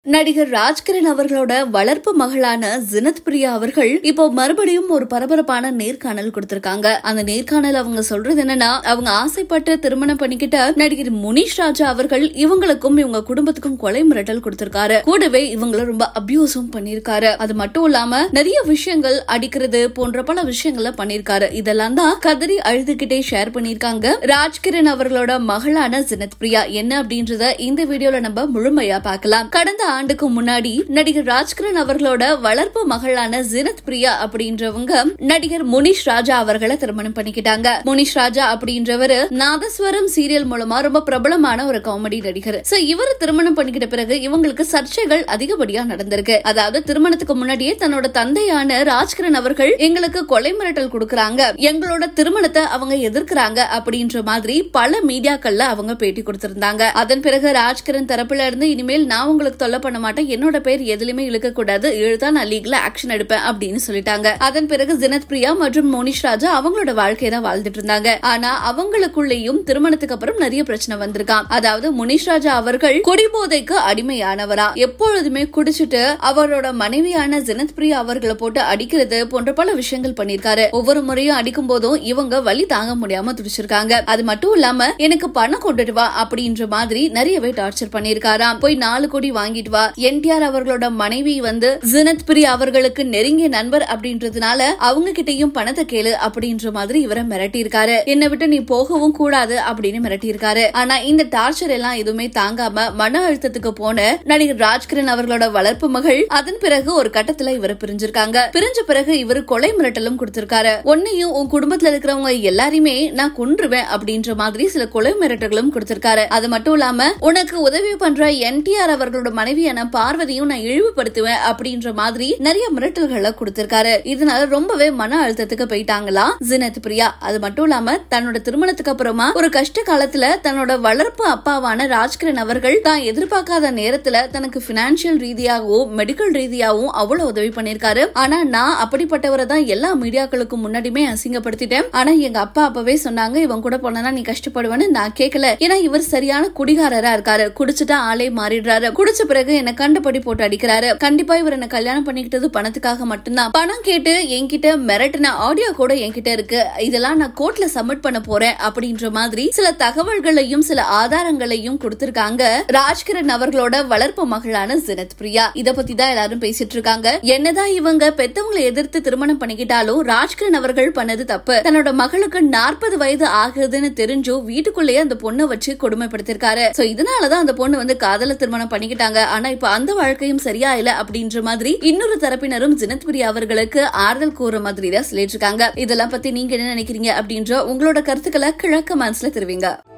நடிகர் ராஜ்கிரண் அவர்களோட வளர்ப்பு மகளான ஜீனத் பிரியா அவர்கள் இப்போ மறுபடியும் ஒரு பரபரப்பான நேர்காணல் கொடுத்திருக்காங்க. அந்த நேர்காணல் அவங்க சொல்றது என்னன்னா, அவங்க ஆசைப்பட்டு திருமணம் பண்ணிக்கிட்ட நடிகர் முனிஷ் ராஜா அவர்கள் இவங்களுக்கும் இவங்க குடும்பத்துக்கும் கொலை மிரட்டல் கொடுத்திருக்காரு. கூடவே இவங்கள ரொம்ப அபியூஸும் பண்ணிருக்காரு. அது மட்டும் இல்லாம நிறைய விஷயங்கள் அடிக்கிறது போன்ற பல விஷயங்களை பண்ணிருக்காரு. இதெல்லாம் தான் கதறி அழுதுகிட்டே ஷேர் பண்ணிருக்காங்க ராஜ்கிரண் அவர்களோட மகளான ஜீனத் பிரியா. என்ன அப்படின்றத இந்த வீடியோல நம்ம முழுமையா பார்க்கலாம். கடந்த ஆண்டுக்கு முன்னாடி நடிகர் ராஜ்கிரண் அவர்களோட வளர்ப்பு மகளான ஜீனத் பிரியா அப்படின்றவங்க நடிகர் முனிஷ் ராஜா அவர்களை திருமணம் பண்ணிக்கிட்டாங்க. முனிஷ் ராஜா அப்படின்றவரு நாதஸ்வரம் சீரியல் மூலமா ரொம்ப பிரபலமான ஒரு காமெடி நடிகர். இவரு திருமணம் பண்ணிக்கிட்ட பிறகு இவங்களுக்கு சர்ச்சைகள் அதிகப்படியா நடந்திருக்கு. அதாவது திருமணத்துக்கு முன்னாடியே தன்னோட தந்தையான ராஜ்கிரண் அவர்கள் எங்களுக்கு கொலை மிரட்டல் கொடுக்கறாங்க, எங்களோட திருமணத்தை அவங்க எதிர்க்கிறாங்க அப்படின்ற மாதிரி பல மீடியாக்கள்ல அவங்க பேட்டி கொடுத்திருந்தாங்க. அதன் பிறகு ராஜ்கிரண் தரப்புல இருந்து இனிமேல் நான் உங்களுக்கு தொல்லை பண்ண மாட்டேன், என்னோட பேர் எதுலயுமே இழுக்க கூடாது, இழுத்தா நான் லீகலா ஆக்ஷன் எடுப்பேன் அப்படின்னு சொல்லிட்டாங்க. அதன் பிறகு ஜீனத் பிரியா மற்றும் முனிஷ் ராஜா அவங்களோட வாழ்க்கையை தான் வாழ்ந்துட்டு இருந்தாங்க. ஆனா அவங்களுக்குள்ளேயும் திருமணத்துக்கு அப்புறம் நிறைய பிரச்சனை வந்திருக்கான். அதாவது முனிஷ் ராஜா அவர்கள் குடிபோதைக்கு அடிமையானவரா, எப்பொழுதுமே குடிச்சிட்டு அவரோட மனைவியான ஜீனத் பிரியா அவர்களை போட்டு அடிக்கிறது போன்ற பல விஷயங்கள் பண்ணிருக்காரு. ஒவ்வொரு முறையும் அடிக்கும் போதும் இவங்க வலி தாங்க முடியாம துடிச்சிருக்காங்க. அது மட்டும் இல்லாம எனக்கு பணம் கொண்டுட்டு வா அப்படின்ற மாதிரி நிறையவே டார்ச்சர் பண்ணிருக்காராம். போய் 4 கோடி வாங்கிட்டு வா. என்டிஆர் அவர்களோட மனைவி ஜீனத் பிரியா அவர்களுக்கு நெருங்கிய நண்பர் அப்படின்றதுனால அவங்க கிட்டையும் பணத்தை கேளு அப்படின்ற மாதிரி இவரை மிரட்டி இருக்காரு. என்னை விட்டு நீ போகவும் கூடாது அப்படின்னு மிரட்டி இருக்காரு. ஆனா இந்த டார்ச்சர் எல்லாம் எதுவுமே தாங்காம மன அழுத்தத்துக்கு போன நடிகர் ராஜ்கிரண் அவர்களோட வளர்ப்பு மகள் அதன் பிறகு ஒரு கட்டத்துல இவரை பிரிஞ்சிருக்காங்க. பிரிஞ்ச பிறகு இவரு கொலை மிரட்டலும் கொடுத்திருக்காரு. உன்னையும் உன் குடும்பத்துல இருக்கிறவங்க எல்லாரையுமே நான் கொன்றுவேன் அப்படின்ற மாதிரி சில கொலை மிரட்டல்களும் கொடுத்திருக்காரு. அது மட்டும் இல்லாம உனக்கு உதவி பண்ற என்டிஆர் அவர்களோட மனைவியான பார்வதியும் நான் இழிவுபடுத்துவேன் அப்படின்ற மாதிரி நிறைய மிரட்டல்களை கொடுத்திருக்காரு. இதனால ரொம்பவே மன அழுத்தத்துக்கு போயிட்டாங்களா ஜீனத் பிரியா. அது மட்டும் இல்லாம தன்னோட திருமணத்துக்கு அப்புறமா ஒரு கஷ்ட காலத்துல தன்னோட வளர்ப்பு அப்பாவான ராஜ்கிரண் அவர்கள் தான் எதிர்பார்க்காத நேரத்துல தனக்கு பினான்சியல் ரீதியாகவும் மெடிக்கல் ரீதியாகவும் அவ்வளவு உதவி பண்ணிருக்காரு. ஆனா நான் அப்படிப்பட்டவரை தான் எல்லா மீடியாக்களுக்கும் முன்னாடியுமே அசிங்கப்படுத்திட்டேன். ஆனா எங்க அப்பா அப்பவே சொன்னாங்க, இவன் கூட போனா நீ கஷ்டப்படுவேன்னு. நான் கேட்கல. ஏன்னா இவர் சரியான குடிகாரரா இருக்காரு. குடிச்சுட்டா ஆளே மாறிடுறாரு. குடிச்ச பிறகு என்ன கண்டுபடி போட்டு அடிக்கிறாரு. கண்டிப்பா இவர் என்ன கல்யாணம் பண்ணிக்கிட்டது பணத்துக்காக மட்டும்தான். பணம் கேட்டு என்கிட்ட மிரட்டின ஆடியோ கூட என்கிட்ட இருக்கு. இதெல்லாம் நான் கோர்ட்ல சப்மிட் பண்ண போறேன் அப்படின்ற மாதிரி சில தகவல்களையும் சில ஆதாரங்களையும் கொடுத்திருக்காங்க ராஜ்கிரண் அவர்களோட வளர்ப்பு மகளான ஜீனத் பிரியா. இத பத்தி தான் எல்லாரும் பேசிட்டு இருக்காங்க. என்னதான் இவங்க பெத்தவங்களை எதிர்த்து திருமணம் பண்ணிக்கிட்டாலும் ராஜ்கிரண் அவர்கள் பண்ணது தப்பு. தன்னோட மகளுக்கு 40 வயது ஆகுதுன்னு தெரிஞ்சும் வீட்டுக்குள்ளேயே அந்த பொண்ணை வச்சு கொடுமைப்படுத்திருக்காரு. இதனாலதான் அந்த பொண்ணு காதல திருமணம் பண்ணிக்கிட்டாங்க. ஆனா இப்ப அந்த வாழ்க்கையும் சரியா இல்ல அப்படின்ற மாதிரி இன்னொரு தரப்பினரும் ஜீனத் பிரியா அவர்களுக்கு ஆறுதல் கூற மாதிரி தான் சொல்லிட்டு இருக்காங்க. இதெல்லாம் பத்தி நீங்க என்ன நினைக்கிறீங்க அப்படின்ற உங்களோட கருத்துக்களை கிழக்கு மனசுல தெரிவிங்க.